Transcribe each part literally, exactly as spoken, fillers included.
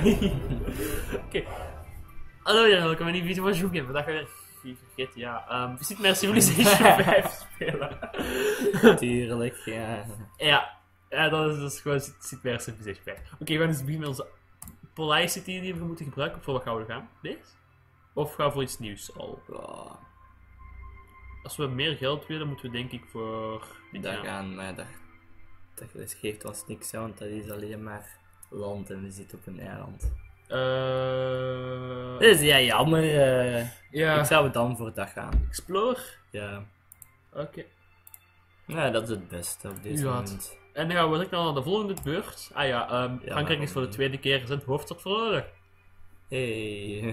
Oké. Hallo iedereen, welkom bij een nieuwe video van Joekiem. Vandaag gaan we weer vergeten, ja. Um, we zitten met Civilization vijf spelen. Tuurlijk, ja. Ja, ja dat is dus gewoon zit bij Civilization vijf. Oké, okay, we gaan dus beginnen met onze Policity die we moeten gebruiken. Voor wat gaan we gaan? Deze? Of gaan we voor iets nieuws al? Oh, Als we meer geld willen, moeten we denk ik voor dit dat gaan. gaan, maar dat, dat geeft ons niks aan, want dat is alleen maar land en we zitten op een eiland. Uh, Dus ja, jammer. Uh, ja. Ik zou dan voor dat gaan. Explore? Ja. Oké. Okay. Ja, dat is het beste op deze Ja, moment. En dan gaan we direct naar de volgende beurt. Ah ja, um, Ja, Frankrijk is voor de tweede keer zijn hoofdstad verloren. Hey.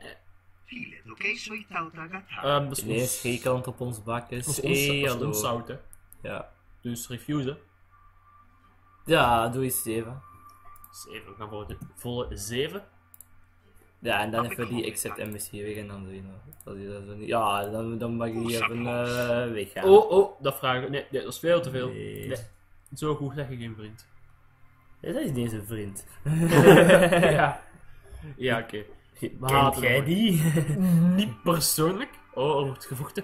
Um, dat is Ineens ons, Griekenland op ons bak is. dat is ons, Hey, dat is hallo. ons zout, hè. Ja. Dus refuse. Ja, doe eens zeven. zeven, we gaan voor de volle zeven. Ja, en dan even die accept embassy weg en dan doe je nog. Dat is dat zo niet. Ja, dan, dan mag je die even uh, weggaan. Oh, oh, dat vragen. Nee, nee, dat is veel te veel. Nee. Nee. Zo goed zeg je geen vriend. Ja, dat is niet eens een vriend. ja, ja oké. Kent haten jij hem. die? Niet persoonlijk. Oh, er wordt gevochten.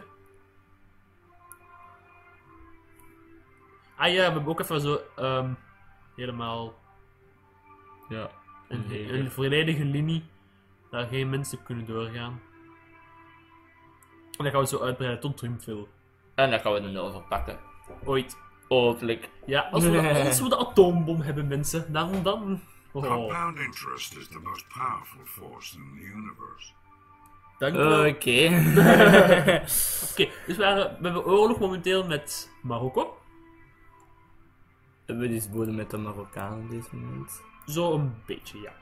Ah ja, we hebben ook even zo um, helemaal ja, een, Leger. een volledige linie daar geen mensen kunnen doorgaan. En dan gaan we zo uitbreiden tot Triumphville. En dan gaan we dan overpakken. Ooit. Hopelijk. Ja, als we, de, als we de atoombom hebben, mensen, dan dan. Oh. Compound interest is the most powerful force in the universe. Dank u Oké. wel. Okay. Oké, dus we, waren, we hebben oorlog momenteel met Marokko. Hebben we dus bodem met de Marokkanen op deze moment? Zo een beetje, ja.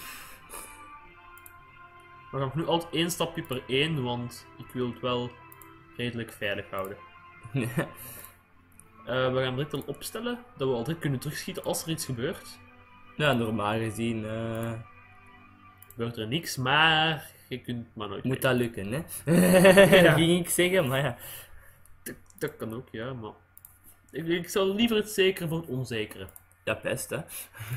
We gaan nu altijd één stapje per één, want ik wil het wel redelijk veilig houden. Uh, we gaan direct al opstellen dat we al direct kunnen terugschieten als er iets gebeurt. Ja, normaal gezien uh... Gebeurt er niks, maar je kunt maar nooit moet weten. dat lukken, hè? Ja. Ging ik zeggen, maar ja. Dat, dat kan ook, ja, maar... Ik, ik zou liever het zekere voor het onzekere. Ja, best, hè?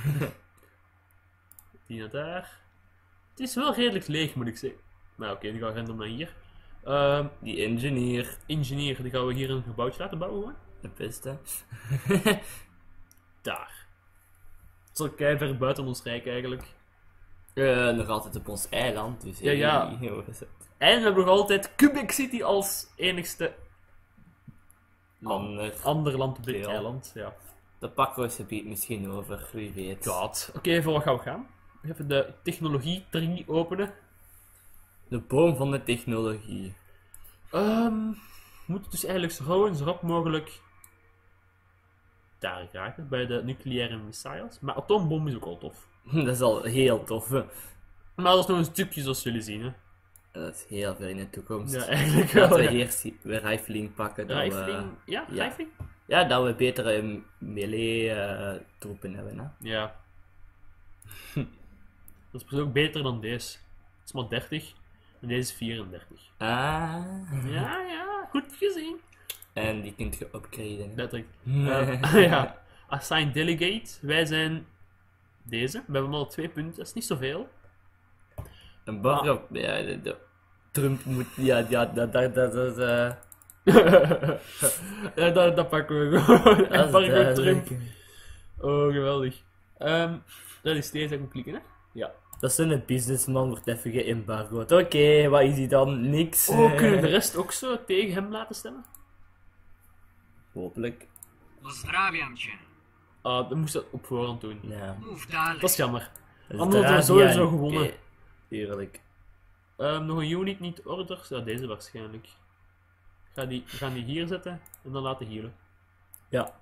Die naar daar. Het is wel redelijk leeg, moet ik zeggen. Nou, oké, okay, die gaan random naar hier. Uh, Die engineer. Ingenieur, die gaan we hier een gebouwtje laten bouwen, hoor. Ja, best, hè? Daar. Dat is al keiver buiten ons rijk eigenlijk. Uh, nog altijd op ons eiland, dus... Ja, ja. Hey, hoe is het? En we hebben nog altijd Quebec City als enigste Ander. ander land op dit Veel. eiland. Ja. Dat pakken we gebied misschien over, wie weet. God. Oké, okay, voor wat gaan we gaan? Even de technologie tree openen. De boom van de technologie. Um, we moeten dus eigenlijk zo gauw en zo rap mogelijk daar raken, bij de nucleaire missiles. Maar atoombom is ook al tof. Dat is al heel tof, hè? Maar dat is nog een stukje zoals jullie zien, hè. Dat is heel ver in de toekomst. Ja, eigenlijk wel. Laten we Ja. eerst weer rifling pakken. Dat Rifling? we, Ja, ja. rifling? ja, dat we betere melee uh, troepen hebben, hè. Ja. Dat is precies ook beter dan deze. Het is maar dertig en deze is vierendertig. Ah. Ja, ja, goed gezien. En die kunt je upgraden. Letterlijk. Uh, ja. Assign Delegate. Wij zijn deze. We hebben al twee punten, dat is niet zoveel. Een burger... Ah. Ja, de, de, Trump moet... Ja, ja, dat... dat, dat, dat uh... ja, dat, dat pakken we gewoon. En pakken we Trump. Trump. Oh, geweldig. Um, dat is deze, ik moet klikken, hè? Ja. Dat is een businessman, wordt even geëmbargoed. Oké, okay, wat is hij dan? Niks. Oh, kunnen we de rest ook zo tegen hem laten stemmen? Hopelijk. Pozdrawiam cię. Ah, dat moest dat op voorhand doen. Ja. Mów dalej. Dat is jammer. Dus Anders hadden we sowieso gewonnen. Okay. Tuurlijk. Um, nog een unit niet orders. Ja, deze waarschijnlijk. Ga die, we gaan die hier zetten en dan laten healen. Ja.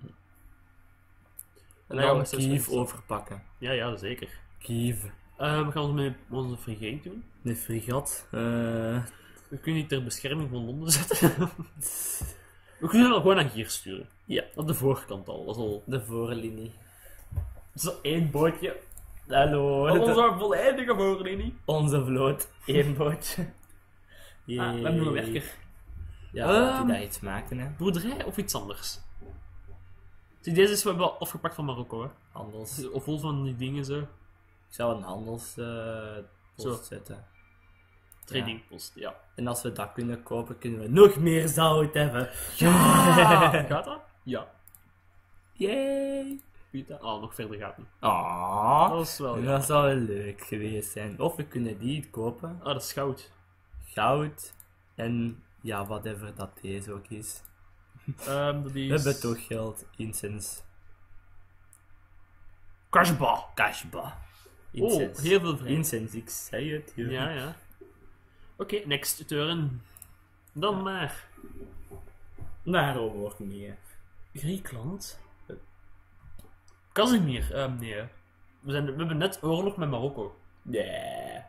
En dan gaan we Kiev overpakken. Ja, ja, zeker. Kiev. Uh, we gaan ons met onze frigate doen. De fregat. Uh... We kunnen die ter bescherming van Londen zetten. We kunnen hem gewoon naar hier sturen. Ja, op de voorkant al. Dat is al... De voorlinie. Dat is al één bootje. Hallo. Dat is onze volledige voorlinie. Onze vloot. Eén bootje. Ah, we hebben nog een werker. Ja, laat Um, die daar iets maken, hè. Boerderij of iets anders? Zie, deze is wel afgepakt van Marokko, hè. Anders. Het is vol van die dingen zo. Ik zou een handelspost Zo. zetten. Tradingpost, ja. En als we dat kunnen kopen, kunnen we nog meer zout hebben. Ja! Gaat dat? Ja. Yay! Weet dat? Oh, nog verder gaat niet. Ah, Dat is wel dat ja. zou wel leuk geweest zijn. Of we kunnen die kopen. Ah, dat is goud. Goud. En ja, whatever dat deze ook is. Um, dat is... We hebben toch geld. Incense. Kashba! Kashba. Oh, Incense. heel veel vrij. Incense, ik zei het. joh. Ja, ja. Oké, okay, next turn. Dan maar. Naar Roemenië. Griekenland? Casimir? Uh, nee. hè. We, zijn, we hebben net oorlog met Marokko. Nee.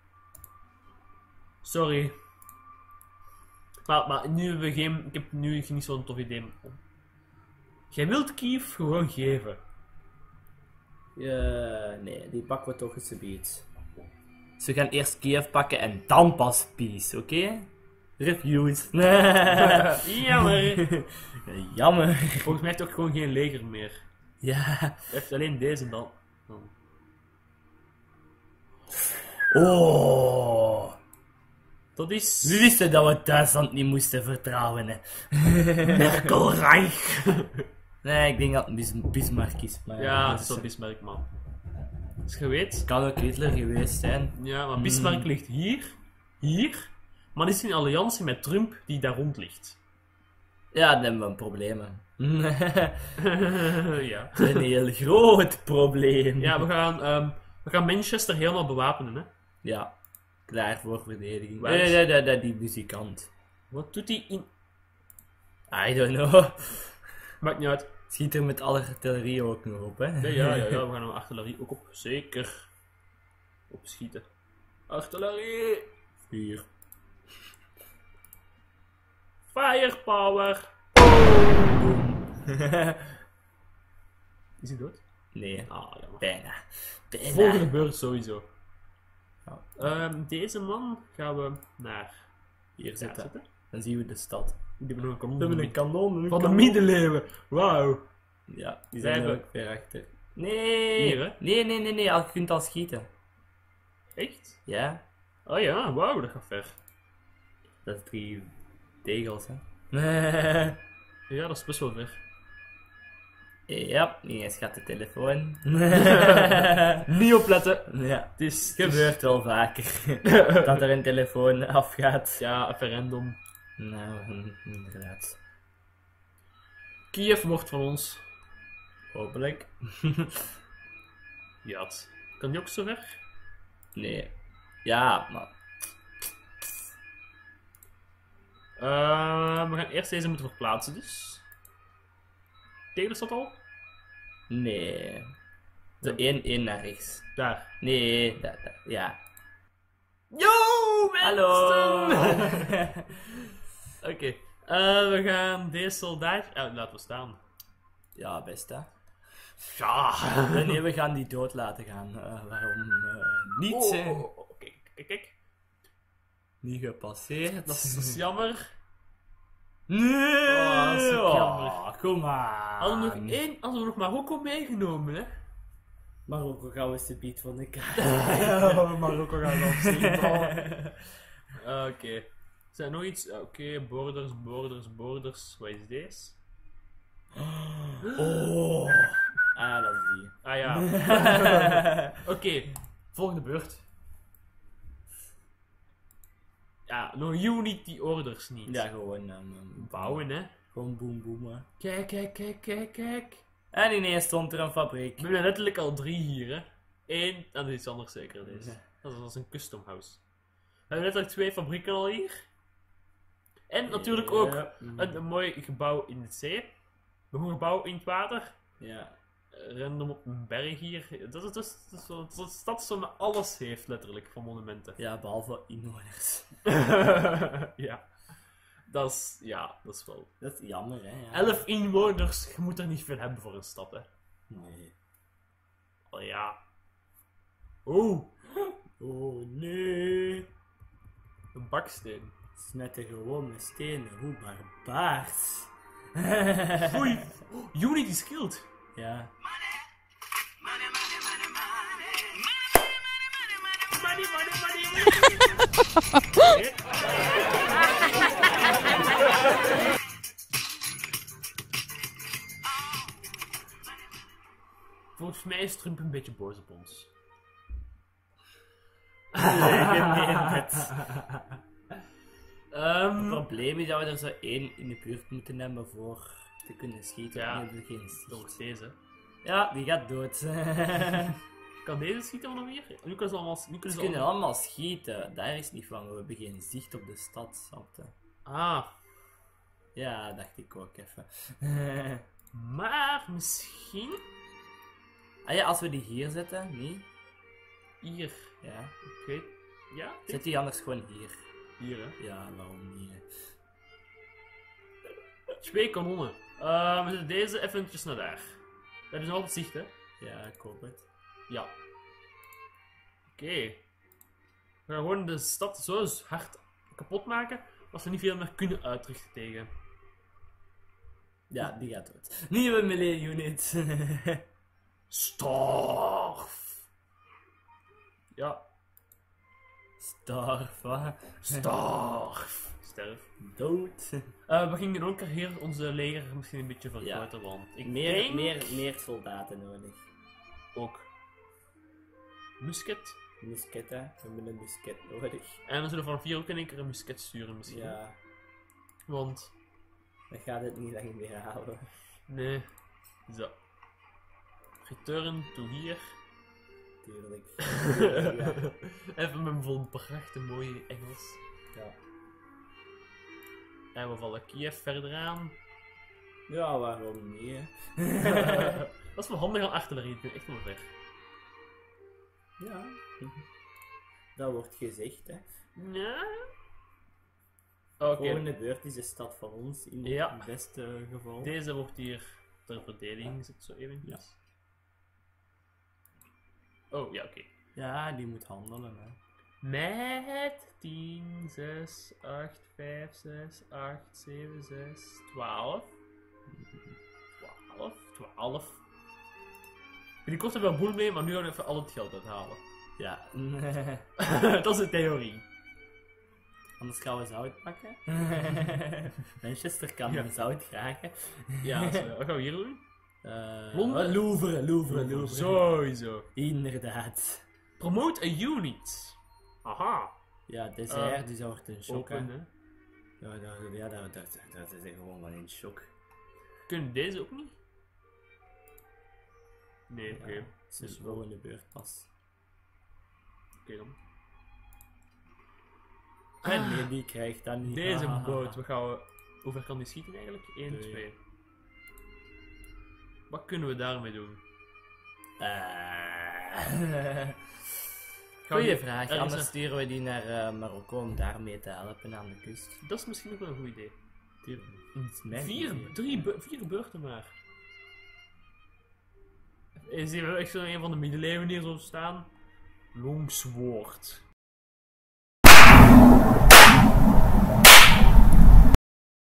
Sorry. Maar, maar nu hebben we geen... Ik heb nu niet zo'n tof idee. Jij wilt Kiev gewoon geven. Ja, nee, die pakken we toch eens een beetje. Dus we gaan eerst Kiev pakken en dan pas Peace, oké? Okay? Reviews. Jammer. Jammer. Volgens mij heeft hij ook gewoon geen leger meer. Ja. Hij heeft alleen deze dan. dan. Oh. Dat is... We wisten dat we Duitsland niet moesten vertrouwen, hè. Merkelrijk. Nee, ik denk dat het Bis- Bismarck is. Maar Ja, het dat is wel Bismarck, man. Dus je weet... kan ook Hitler geweest zijn. Ja, maar Bismarck Mm. ligt hier. Hier. Maar die is in alliantie met Trump die daar rond ligt. Ja, dan hebben we een probleem. Ja. Een heel groot probleem. Ja, we gaan, ehm, we gaan Manchester helemaal bewapenen, hè. Ja, klaar voor verdediging. Waar Nee, is- nee, nee, nee, die muzikant. Wat doet hij in... I don't know. Maakt niet uit. Schiet er met alle artillerie ook nog op, hè? Ja, ja, ja, ja, we gaan hem artillerie ook op. Zeker. Opschieten. Artillerie! Vuur. Firepower! Is hij dood? Nee, Ah, jammer. bijna. Bijna. Volgende beurt sowieso. Ja. Ehm, deze man gaan we naar Hier daar zitten. zetten. Dan zien we de stad. Die hebben nog een kanon. We hebben een kanon. een Van de kanon. middeleeuwen. Wauw. Ja, die Wij zijn er hebben- ook ver achter. Nee. Hier, hè? Nee, nee, nee, nee. Al, je kunt al schieten. Echt? Ja. Oh ja, wauw, dat gaat ver. Dat is drie tegels, hè. Ja, dat is best wel ver. Ja, ineens gaat de telefoon. Niet opletten. Ja. Het is... Het gebeurt wel vaker. Dat er een telefoon afgaat. Ja, referendum. Nou, hm, inderdaad. Kiev wordt van ons. Hopelijk. Ja, het- kan die ook zo ver? Nee. Ja, maar... Eh, we gaan eerst deze moeten verplaatsen, dus. Taylor staat al? Nee. De één, één naar rechts. Daar. Nee, dat, dat, ja. Yo, mensen! Hallo! Oké. Eh, we gaan deze soldaat... Oh, laten we staan. Ja, best hè. Ja. Nee, we gaan die dood laten gaan. Uh, waarom uh, niet? Oh, hè? oh, oh, oh, kijk, kijk, kijk. Niet gepasseerd. Dat is, dat is jammer. Nee! Oh, dat is ook jammer. Oh, kom maar. Hadden we nog één... Hadden we nog Marokko meegenomen, hè? Marokko gaan we subiet van de kaart. Marokko gaan we opzien. Oké. Zijn er nog iets? Oké, borders, borders, borders. Wat is deze? Oh. Ah, dat is die. Ah ja. Oké, volgende beurt. Ja, nog Unity orders niet. Ja, gewoon um, Bouwen, hè. Gewoon boem boem. Hè. Kijk, kijk, kijk, kijk, kijk. En ineens stond er een fabriek. We hebben letterlijk al drie hier, hè. Eén, en dat is iets anders zeker, deze. Ja. Dat is als een custom house. We hebben letterlijk twee fabrieken al hier. En natuurlijk ook Ja. een, een mooi gebouw in de zee. Nog een gebouw in het water. Ja. Random op een berg hier. Dat is, dat is, dat is, dat is een stad zo met alles heeft, letterlijk, van monumenten. Ja, behalve inwoners. Ja. Dat is, ja, dat is wel... Dat is jammer, hè. Ja. Elf inwoners, je moet er niet veel hebben voor een stad, hè. Nee. Oh ja. Oeh, Oh nee. een baksteen. Smetten gewone stenen, hoe barbaars. Oei, oh, Unity skilled. Ja. Money, money, money, money. money, money, money, money. Volgens mij is Trump een beetje boos op ons. Het Um, probleem is dat we er zo één in de buurt moeten hebben voor te kunnen schieten. Ja. Die hebben we geen zicht. dat wordt deze. Ja, die gaat dood. Kan deze schieten nog weer? Nu kunnen ze allemaal... Nu kunnen Ze ze kunnen allemaal... allemaal schieten, daar is niet van. We hebben geen zicht op de stad, snapte. Ah, Ja, dacht ik ook even. maar misschien... Ah ja, als we die hier zetten, niet? Hier. Ja. Ik weet... Ja? Zet die anders gewoon hier. Hier, hè. Ja, waarom niet? Hè? Twee kanonnen. Uh, we zetten deze eventjes naar daar. We hebben ze altijd zicht, hè? Ja, ik hoop het. Ja. Oké. Okay. We gaan gewoon de stad zo hard kapot maken, dat ze niet veel meer kunnen uitrichten tegen. Ja, die gaat dood. Nieuwe melee unit. Starf! Ja. Starf, hè? Starf! Sterf. Dood. Uh, we gingen ook hier onze leger misschien een beetje vergroten, want ik Meer, denk... meer, meer soldaten nodig. Ook. Musket. Musketten, we hebben een musket nodig. En dan zullen we van vier ook in één keer een musket sturen misschien. Ja, Want... dan gaat het niet lang meer halen. Nee. Zo. Return to hier. Tuurlijk. Ja. Even met mijn prachtig mooie Engels. Ja. En we vallen Kiev verder aan. Ja, waarom niet, hè? Dat is wel handig aan artillerie, ik ben echt wel ver. Ja. Dat wordt gezegd, hè. Ja. Oké, Volgende beurt is de stad van ons, in Ja. het beste geval. deze wordt hier ter verdediging gezet, zo eventjes. Oh, ja, oké. Ja, die moet handelen, hè. Met tien, zes, acht, vijf, zes, acht, zeven, zes, twaalf. twaalf, twaalf. Binnenkort hebben we een boel mee, maar nu gaan we even al het geld uithalen. Ja. Dat is de theorie. Anders gaan we zout pakken. Manchester kan Ja. zout graag, hè. Ja, zo, wat gaan we hier doen? Uh, Londen? Louvre, Louvre, Louvre. Sowieso. Inderdaad. Promote a unit. Aha. Ja, dessert, Uh, dus dat wordt een shock, hè. Open, hè. Ja, dat, ja, dat, dat, dat is gewoon van in shock. Kunnen deze ook niet? Nee, oké. Ja, het is de volgende beurt pas. Oké dan. En nee, die krijgt dan niet. Deze Ah. boot, wat gaan we... Hoe ver kan die schieten eigenlijk? één, Twee. twee. Wat kunnen we daarmee doen? Eh. Gaan we Goeie die- vraag, ergens anders naar- sturen we die naar eh, Marokko om daarmee te helpen aan de kust. Dat is misschien ook wel een goed idee. Tuurlijk. Het is mijn Vier, idee. drie, be- vier beurten maar. Is hier echt zo een van de middeleeuwen hier zo staan? Longsword.